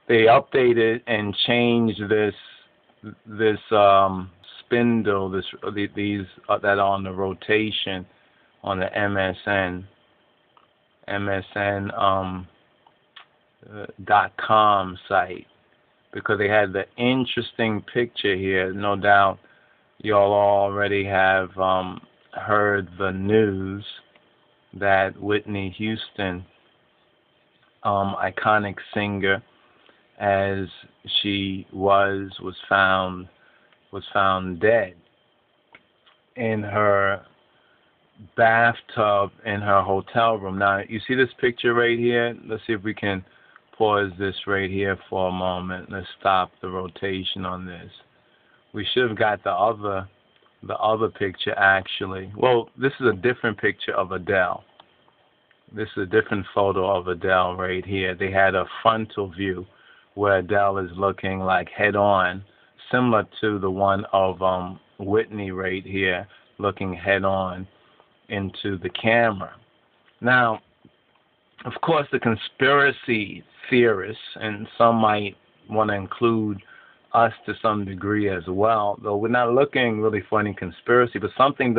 they updated and changed this spindle, these that are on the rotation on the MSN.com site, because they had the interesting picture here. No doubt y'all already have heard the news that Whitney Houston, iconic singer as she was found dead in her bathtub in her hotel room. Now, you see this picture right here? Let's see if we can pause this right here for a moment. Let's stop the rotation on this. We should have got the other picture actually. Well, this is a different picture of Adele. This is a different photo of Adele right here. They had a frontal view where Adele is looking like head on, similar to the one of Whitney right here, looking head on into the camera. Now, of course, the conspiracy theorists, and some might want to include us to some degree as well, though we're not looking really for any conspiracy, but something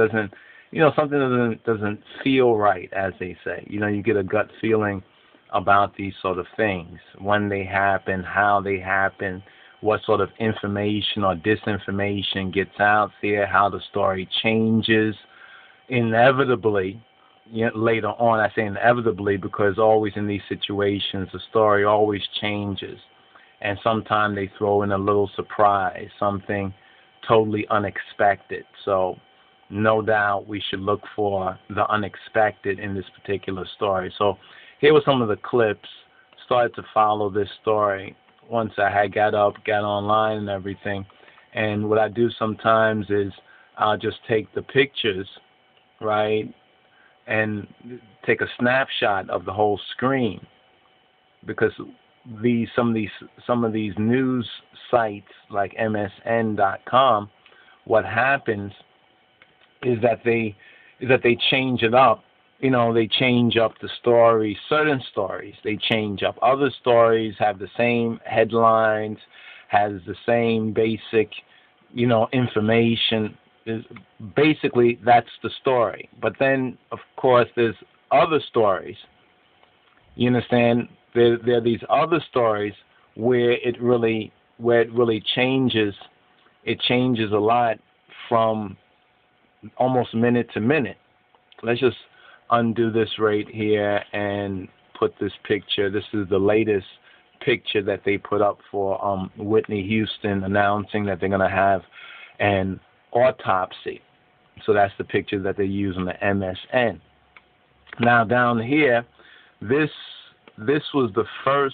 doesn't feel right, as they say. You get a gut feeling about these sort of things, when they happen, how they happen, what sort of information or disinformation gets out there, how the story changes inevitably later on. I say inevitably because always in these situations the story always changes, and sometimes they throw in a little surprise, something totally unexpected. So no doubt we should look for the unexpected in this particular story. So here were some of the clips. Started to follow this story once I had got online and everything. And what I do sometimes is I'll just take the pictures, right, and take a snapshot of the whole screen, because some of these news sites like MSN.com, what happens is that they change it up. They change up the story. Certain stories they change up. Other stories have the same headlines, has the same basic, information. Basically, that's the story. But then, of course, there's other stories. You understand? There are these other stories where it really changes. It changes a lot from almost minute to minute. Let's just undo this right here and put this picture. This is the latest picture that they put up for Whitney Houston, announcing that they're going to have an autopsy. So that's the picture that they use on the MSN. Now down here, this was the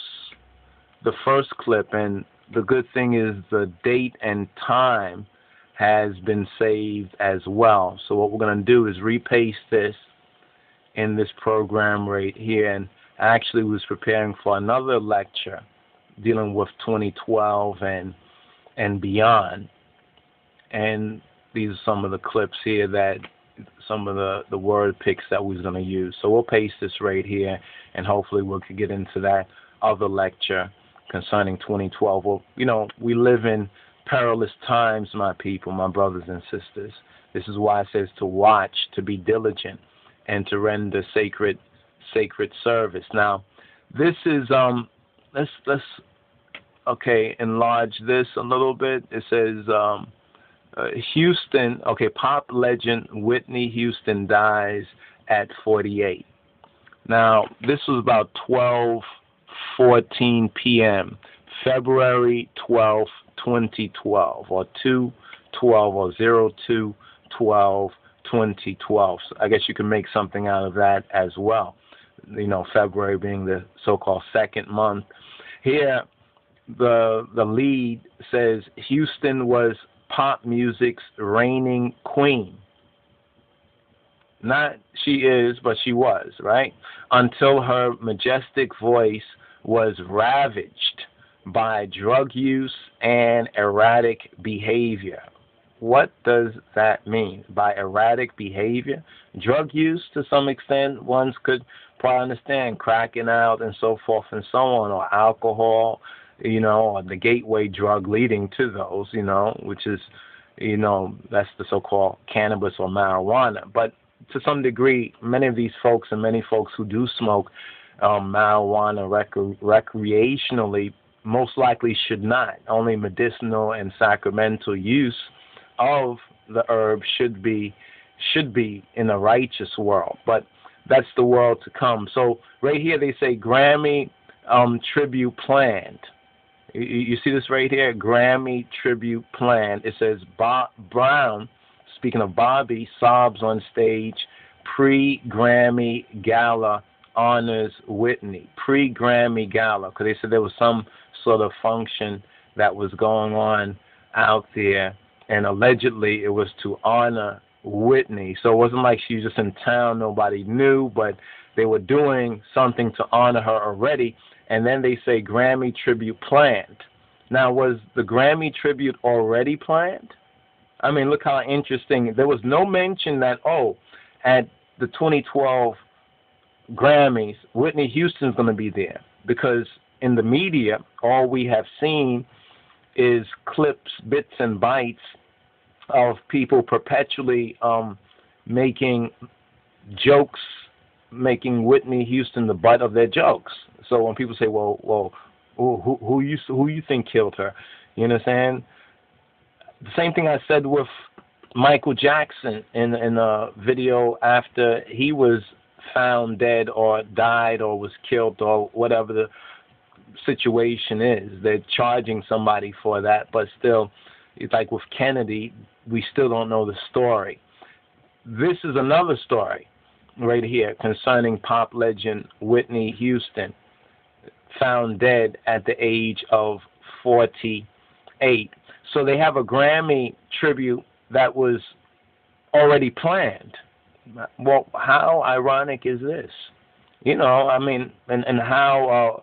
first clip, and the good thing is the date and time has been saved as well. So what we're going to do is repaste this in this program right here. And I actually was preparing for another lecture dealing with 2012 and beyond. And these are some of the clips here, that some of the word picks that we was going to use. So we'll paste this right here, and hopefully we can get into that other lecture concerning 2012. Well, we live in perilous times, my people, my brothers and sisters. This is why it says to watch, to be diligent, and to render sacred service. Now, this is let's enlarge this a little bit. It says Houston. Pop legend Whitney Houston dies at 48. Now, this was about 12:14 p.m. February 12th, 2012, or 2/12 or 02/12. 2012. So I guess you can make something out of that as well. February being the so-called second month. Here, the lead says Houston was pop music's reigning queen. Not she is, but she was, right? Until her majestic voice was ravaged by drug use and erratic behavior. What does that mean by erratic behavior? Drug use, to some extent, ones could probably understand, cracking out and so forth and so on, or alcohol, or the gateway drug leading to those, which is, that's the so-called cannabis or marijuana. But to some degree, many of these folks and many folks who do smoke marijuana recreationally most likely should not. Only medicinal and sacramental use of the herb should be in a righteous world. But that's the world to come. So right here they say Grammy tribute planned. You see this right here? Grammy tribute planned. It says Brown, speaking of Bobby, sobs on stage, pre-Grammy gala honors Whitney. Pre-Grammy gala, because they said there was some sort of function that was going on out there, and allegedly it was to honor Whitney. So it wasn't like she was just in town, nobody knew, but they were doing something to honor her already. And then they say Grammy tribute planned. Now, was the Grammy tribute already planned? I mean, look how interesting. There was no mention that, at the 2012 Grammys, Whitney Houston's going to be there. Because in the media, all we have seen is clips, bits and bytes of people perpetually making jokes, making Whitney Houston the butt of their jokes. So when people say, well, who you think killed her? You know what I'm saying? The same thing I said with Michael Jackson in a video after he was found dead or died or was killed or whatever the situation is. They're charging somebody for that, but still, it's like with Kennedy, we still don't know the story. This is another story right here concerning pop legend Whitney Houston, found dead at the age of 48. So they have a Grammy tribute that was already planned. Well, how ironic is this? I mean, and how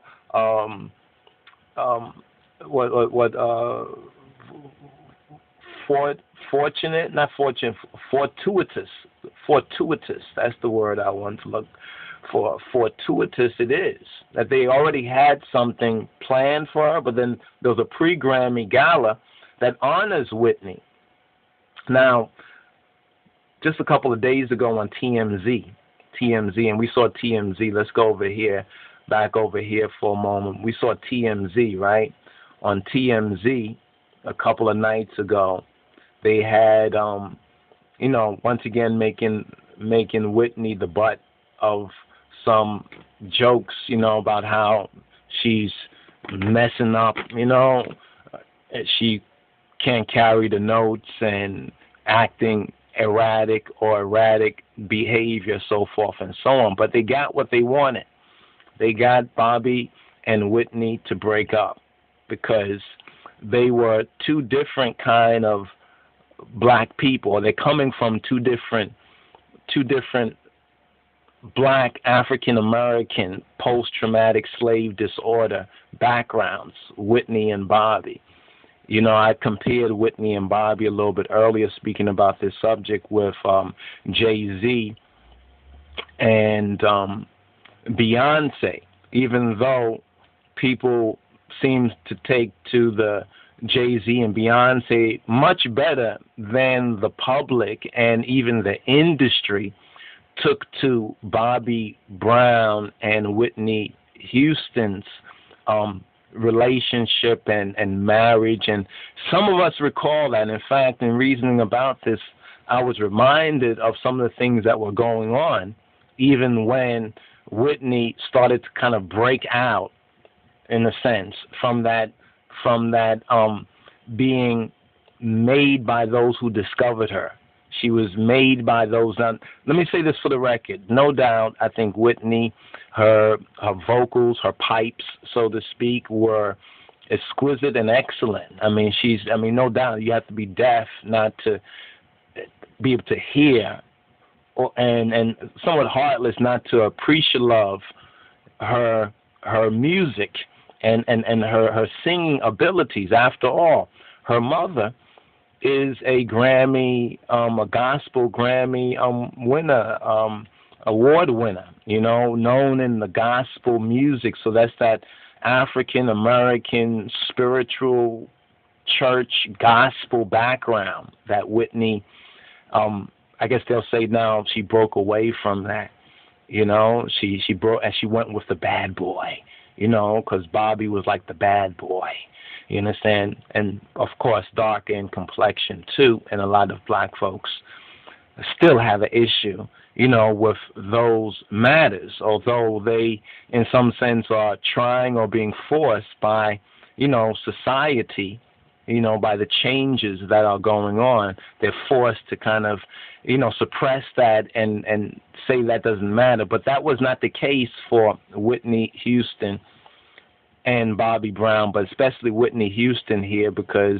fortuitous, that's the word I want to look for. Fortuitous it is that they already had something planned for her, but then there was a pre-Grammy gala that honors Whitney. Now, just a couple of days ago on TMZ, and we saw TMZ. Let's go back over here for a moment. We saw TMZ, right? On TMZ a couple of nights ago, they had, once again making Whitney the butt of some jokes, about how she's messing up, she can't carry the notes and acting erratic behavior, so forth and so on. But they got what they wanted. They got Bobby and Whitney to break up because they were two different kind of black people. They're coming from two different black African American post-traumatic slave disorder backgrounds, Whitney and Bobby. I compared Whitney and Bobby a little bit earlier, speaking about this subject, with Jay-Z and Beyonce, even though people seem to take to the Jay-Z and Beyonce much better than the public and even the industry took to Bobby Brown and Whitney Houston's relationship and marriage. And some of us recall that. In fact, in reasoning about this, I was reminded of some of the things that were going on even when Whitney started to kind of break out, in a sense, from that being made by those who discovered her. She was made by those. Now, let me say this for the record. No doubt, I think Whitney, her vocals, her pipes, so to speak, were exquisite and excellent. I mean, no doubt, you have to be deaf not to be able to hear, and somewhat heartless not to appreciate her music and her singing abilities. After all, her mother is a Grammy, a gospel Grammy winner, award winner, known in the gospel music. So that's that African American spiritual church gospel background that Whitney, I guess they'll say now she broke away from that. You know, she broke and she went with the bad boy. You know, because Bobby was like the bad boy. You understand? And of course, darker in complexion too. And a lot of black folks still have an issue, you know, with those matters, although they, in some sense, are trying or being forced by, you know, society, you know, by the changes that are going on. They're forced to kind of, you know, suppress that and say that doesn't matter. But that was not the case for Whitney Houston and Bobby Brown, but especially Whitney Houston here, because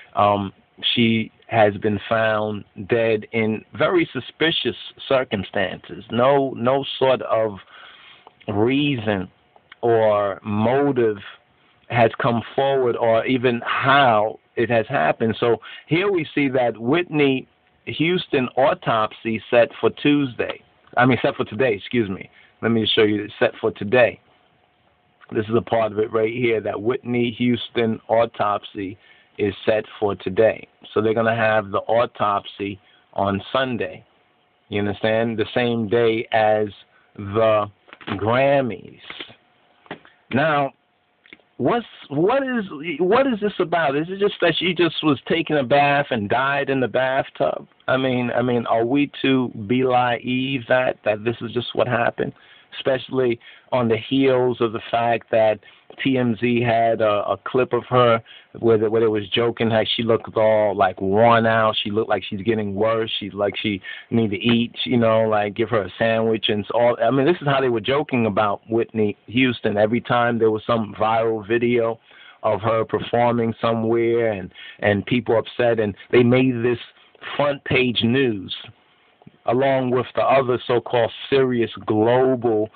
she has been found dead in very suspicious circumstances. No sort of reason or motive has come forward, or even how it has happened. So here we see that Whitney Houston autopsy set for today. Excuse me. Let me show you. It's set for today. This is a part of it right here, that Whitney Houston autopsy is set for today. So they're going to have the autopsy on Sunday. You understand? The same day as the Grammys. Now, what is this about? Is it just that she just was taking a bath and died in the bathtub? I mean, are we to belie Eve that this is just what happened? Especially on the heels of the fact that TMZ had a clip of her where they was joking how she looked all like worn out. She looked like she's getting worse. She's like she need to eat, you know, like give her a sandwich and all. I mean, this is how they were joking about Whitney Houston. Every time there was some viral video of her performing somewhere and people upset, and they made this front page news along with the other so-called serious global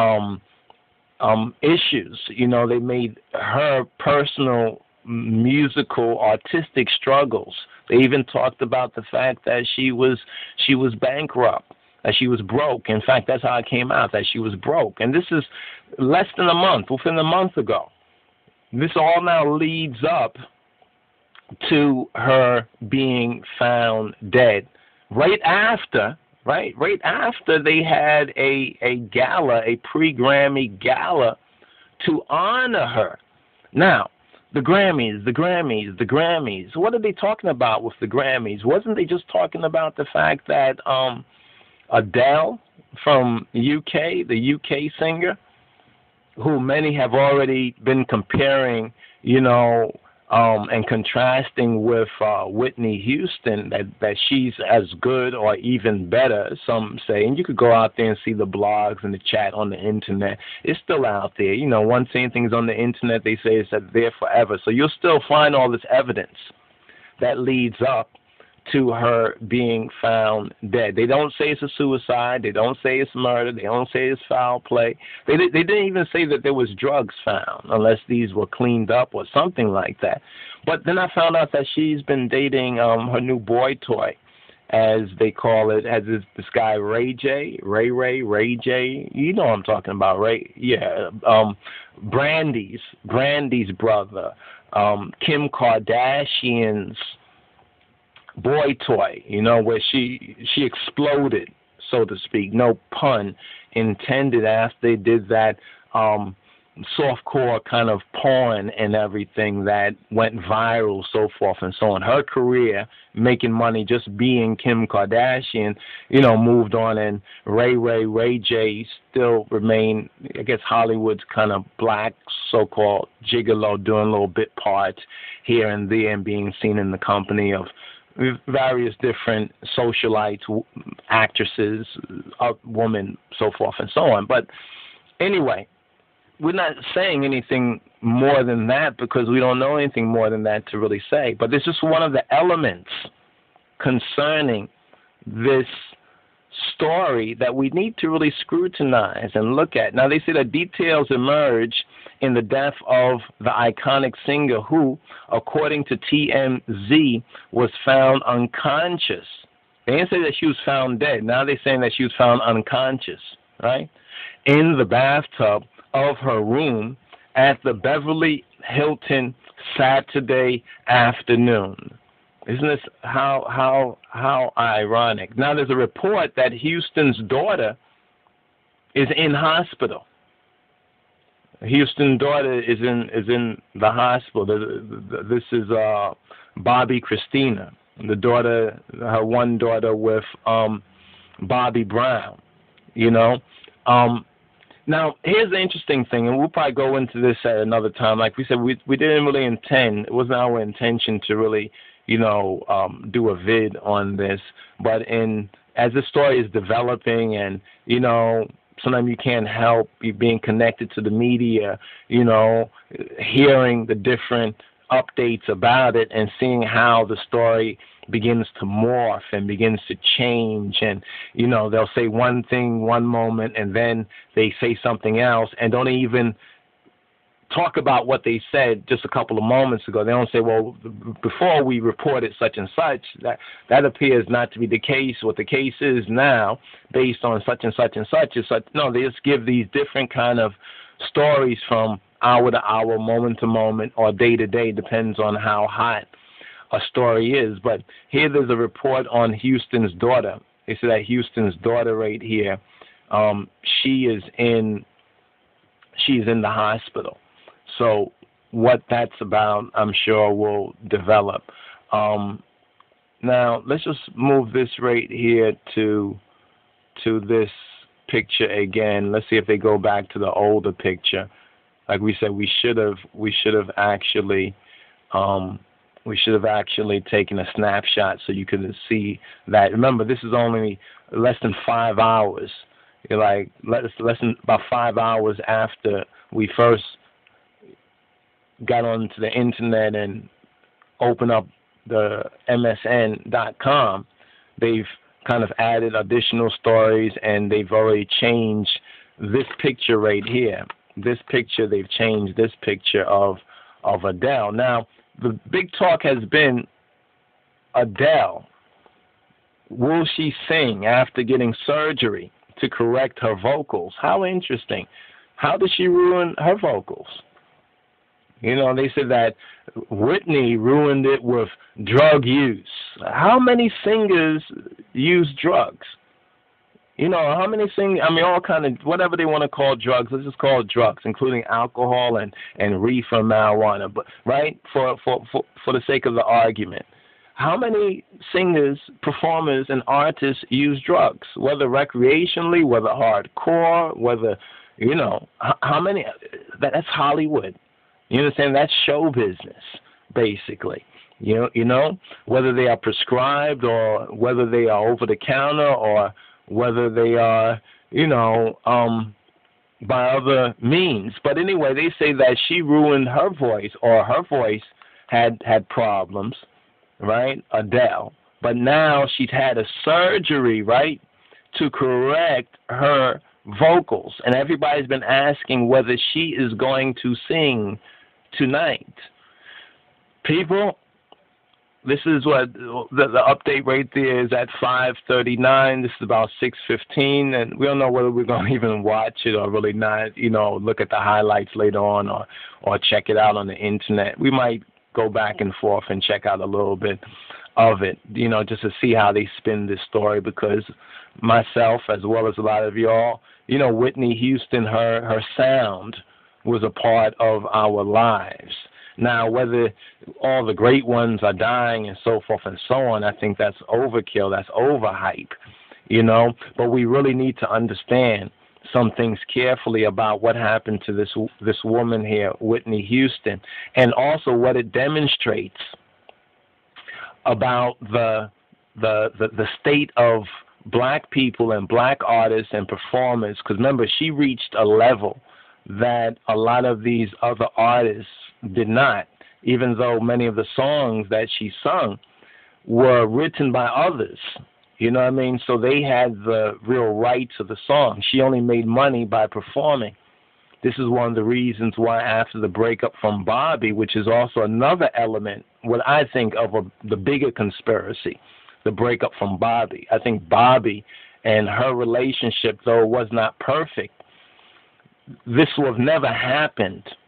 issues. You know, they made her personal musical, artistic struggles. They even talked about the fact that she was bankrupt, that she was broke. In fact, that's how it came out, that she was broke. And this is within a month ago. This all now leads up to her being found dead. Right after they had a gala, a pre-Grammy gala to honor her. Now, the Grammys. What are they talking about with the Grammys? Wasn't they just talking about the fact that Adele from UK, the UK singer, who many have already been comparing, you know, and contrasting with Whitney Houston, that she's as good or even better, some say. And you could go out there and see the blogs and the chat on the internet. It's still out there. You know, once anything's on the internet, they say it's there forever. So you'll still find all this evidence that leads up to her being found dead. They don't say it's a suicide. They don't say it's murder. They don't say it's foul play. They didn't even say that there was drugs found, unless these were cleaned up or something like that. But then I found out that she's been dating her new boy toy, as they call it, as this guy Ray J. You know what I'm talking about, Ray? Yeah. Brandy's brother. Kim Kardashian's boy toy, you know, where she exploded, so to speak, no pun intended, after they did that softcore kind of porn and everything that went viral, so forth and so on. Her career, making money just being Kim Kardashian, you know, moved on, and Ray J still remained, I guess, Hollywood's kind of black so-called gigolo, doing little bit parts here and there and being seen in the company of various different socialites, actresses, women, so forth and so on. But anyway, we're not saying anything more than that because we don't know anything more than that to really say. But this is one of the elements concerning this story that we need to really scrutinize and look at. Now, they say that details emerge in the death of the iconic singer who, according to TMZ, was found unconscious. They didn't say that she was found dead. Now they're saying that she was found unconscious, right, in the bathtub of her room at the Beverly Hilton Saturday afternoon. Isn't this how ironic? Now there's a report that Houston's daughter is in hospital. Houston's daughter is in the hospital. This is Bobby Christina, the daughter, her one daughter with Bobby Brown. You know. Now, here's the interesting thing, and we'll probably go into this at another time. Like we said, we didn't really intend, it wasn't our intention to really, do a vid on this. But as the story is developing and, sometimes you can't help being connected to the media, hearing the different updates about it and seeing how the story begins to morph and begins to change. And, they'll say one thing one moment and then they say something else and don't even talk about what they said just a couple of moments ago. They don't say, well, before we reported such and such, that appears not to be the case. What the case is now, based on such and such and such, is such. No, they just give these different kind of stories from hour to hour, moment to moment, or day to day, depends on how hot a story is. But here there's a report on Houston's daughter. They say that Houston's daughter right here, she's in the hospital. So what that's about, I'm sure will develop. Now let's just move this right here to this picture again. Let's see if they go back to the older picture. Like we said, we should have actually taken a snapshot so you could see that. Remember, this is only less than 5 hours. Less than about 5 hours after we first got onto the internet and opened up the MSN.com. They've kind of added additional stories, and they've already changed this picture right here. This picture, they've changed this picture of Adele. Now, the big talk has been Adele. Will she sing after getting surgery to correct her vocals? How interesting. How did she ruin her vocals? They said that Whitney ruined it with drug use. How many singers use drugs? How many singers, all kind of, whatever they want to call drugs, let's just call it drugs, including alcohol and reefer, marijuana, but right, for the sake of the argument. How many singers, performers, and artists use drugs, whether recreationally, whether hardcore, whether, how many? That's Hollywood. You understand? That's show business, basically. Whether they are prescribed or whether they are over the counter or whether they are, by other means. But anyway, they say that she ruined her voice, or her voice had problems, right, Adele. But now she's had a surgery, right, to correct her vocals. And everybody's been asking whether she is going to sing tonight. People, this is what the update right there is at 5:39. This is about 6:15, and we don't know whether we're going to even watch it or really not, look at the highlights later on or check it out on the internet. We might go back and forth and check out a little bit of it, just to see how they spin this story, because myself, as well as a lot of y'all, Whitney Houston, her sound was a part of our lives. Now, whether all the great ones are dying and so forth and so on, I think that's overkill, that's overhype, But we really need to understand some things carefully about what happened to this woman here, Whitney Houston, and also what it demonstrates about the state of black people and black artists and performers. Because remember, she reached a level that a lot of these other artists did not, even though many of the songs that she sung were written by others. So they had the real rights of the song. She only made money by performing. This is one of the reasons why after the breakup from Bobby, which is also another element, what I think of the bigger conspiracy, the breakup from Bobby. I think Bobby and her relationship, though it was not perfect, this would have never happened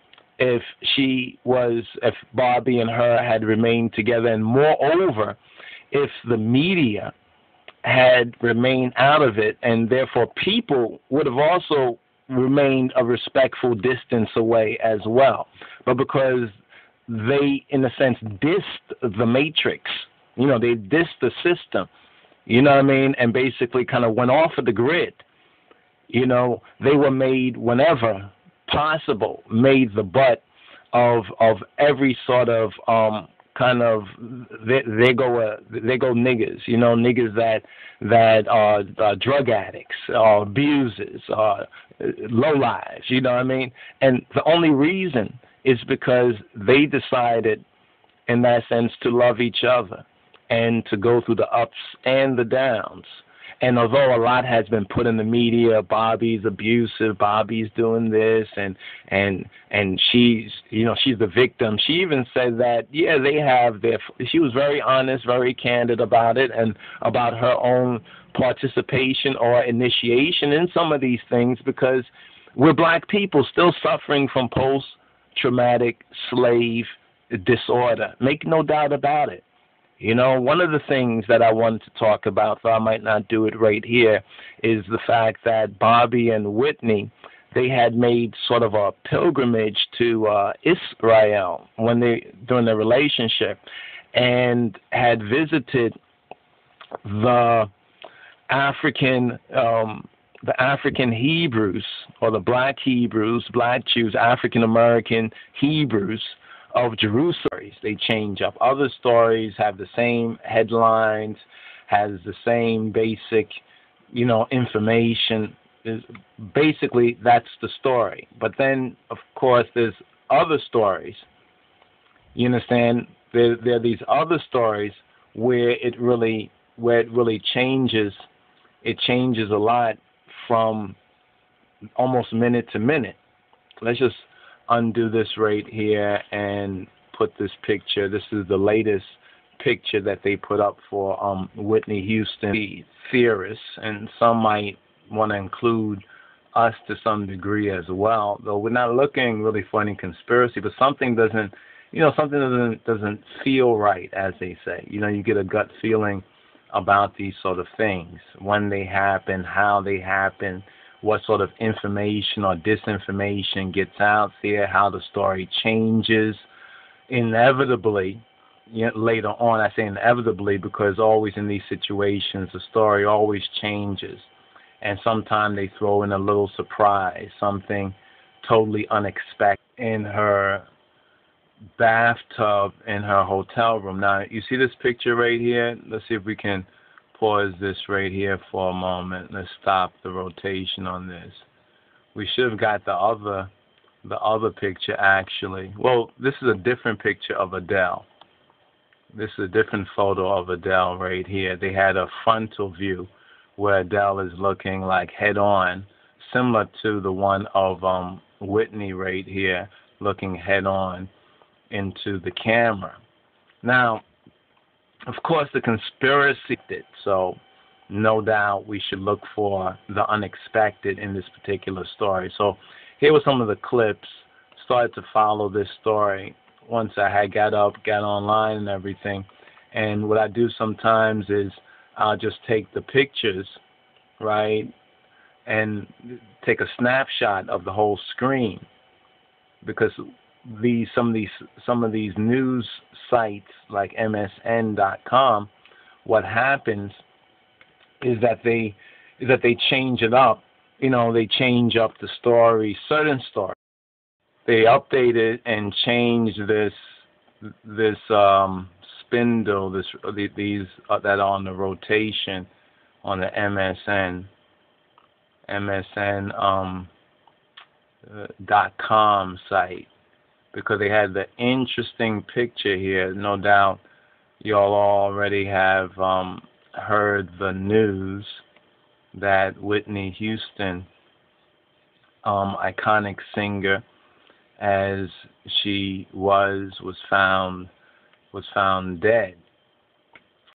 if Barbie and her had remained together, and moreover, if the media had remained out of it, and therefore people would have also remained a respectful distance away as well. But because they, in a sense, dissed the matrix, they dissed the system, and basically kind of went off of the grid, they were made, whenever possible, made the butt of every sort of kind of they go niggas, niggas that are drug addicts, abusers, low lives, and the only reason is because they decided, in that sense, to love each other and to go through the ups and the downs. And although a lot has been put in the media, Bobby's abusive, Bobby's doing this, and she's the victim. She even said that they have their. She was very honest, very candid about it, and about her own participation or initiation in some of these things, because we're black people still suffering from post-traumatic slave disorder. Make no doubt about it. One of the things that I wanted to talk about, though I might not do it right here, is the fact that Bobby and Whitney, they had made sort of a pilgrimage to Israel during their relationship, and had visited the African Hebrews, or the black Hebrews, black Jews, African American Hebrews of Jerusalem. They change up. Other stories have the same headlines, has the same basic, information. Basically, that's the story. But then, of course, there's other stories. You understand? There are these other stories where it really changes. It changes a lot from almost minute to minute. Let's just undo this right here and put this picture. This is the latest picture that they put up for Whitney Houston, the theorists, and some might want to include us to some degree as well, though we're not looking really for any conspiracy, but something doesn't feel right, as they say. You get a gut feeling about these sort of things, when they happen, how they happen, what sort of information or disinformation gets out there, how the story changes inevitably later on. I say inevitably because always in these situations the story always changes, and sometimes they throw in a little surprise, something totally unexpected. In her bathtub in her hotel room. Now, you see this picture right here? Let's see if we can pause this right here for a moment. Let's stop the rotation on this. We should have got the other picture, actually. Well, this is a different picture of Adele. This is a different photo of Adele right here. They had a frontal view where Adele is looking like head on, similar to the one of Whitney right here, looking head on into the camera. Now, of course, the conspiracy did, so no doubt we should look for the unexpected in this particular story. So here were some of the clips. Started to follow this story once I had got online and everything. And what I do sometimes is I'll just take the pictures, right, and take a snapshot of the whole screen, because some of these news sites like MSN.com, what happens is that they change it up. They change up the story, certain stories. They update it and change this spindle, these that are on the rotation on the MSN.com site, because they had the interesting picture here. No doubt you all already have heard the news that Whitney Houston, iconic singer as she was found dead.